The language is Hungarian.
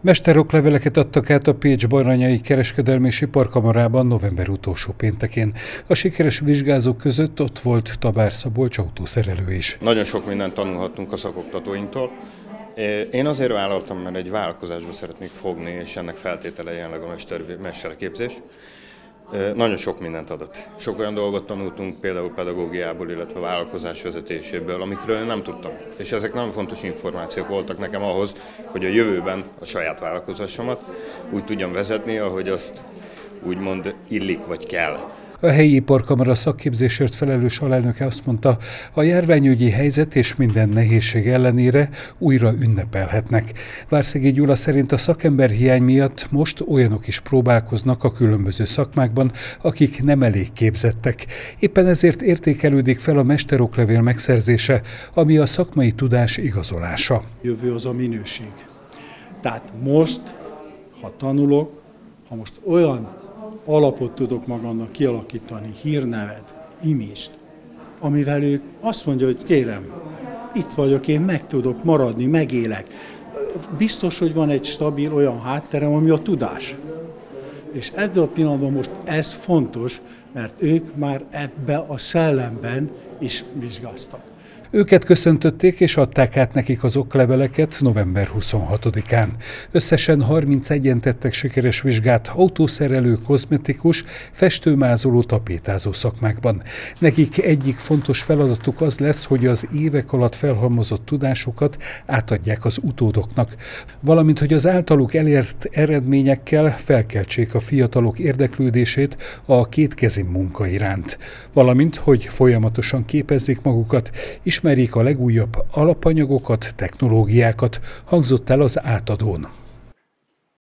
Mesterokleveleket adtak át a Pécs-Baranyai Kereskedelmi és Iparkamarában november utolsó péntekén. A sikeres vizsgázók között ott volt Tabár Szabolcs autószerelő is. Nagyon sok mindent tanulhattunk a szakoktatóinktól. Én azért vállaltam, mert egy vállalkozásba szeretnék fogni, és ennek feltétele jelenleg a mesterképzés. Nagyon sok mindent adott. Sok olyan dolgot tanultunk, például pedagógiából, illetve vállalkozás vezetéséből, amikről én nem tudtam. És ezek nagyon fontos információk voltak nekem ahhoz, hogy a jövőben a saját vállalkozásomat úgy tudjam vezetni, ahogy azt úgymond illik vagy kell. A helyi iparkamara szakképzésért felelős alelnöke azt mondta, a járványügyi helyzet és minden nehézség ellenére újra ünnepelhetnek. Várszegi Gyula szerint a szakemberhiány miatt most olyanok is próbálkoznak a különböző szakmákban, akik nem elég képzettek. Éppen ezért értékelődik fel a mesteroklevél megszerzése, ami a szakmai tudás igazolása. Jövő az a minőség. Tehát most, ha tanulok, ha most olyan alapot tudok magamnak kialakítani, hírnevet, imést, amivel ők azt mondja, hogy kérem, itt vagyok, én meg tudok maradni, megélek. Biztos, hogy van egy stabil olyan hátterem, ami a tudás. És ebben a pillanatban most ez fontos, mert ők már ebbe a szellemben is vizsgáztak. Őket köszöntötték és adták át nekik az okleveleket november 26-án. Összesen 31-en tettek sikeres vizsgát autószerelő, kozmetikus, festőmázoló, tapétázó szakmákban. Nekik egyik fontos feladatuk az lesz, hogy az évek alatt felhalmozott tudásukat átadják az utódoknak, valamint hogy az általuk elért eredményekkel felkeltsék a fiatalok érdeklődését a kétkezi munka iránt, valamint hogy folyamatosan képezzék magukat, ismerjék a legújabb alapanyagokat, technológiákat, hangzott el az átadón.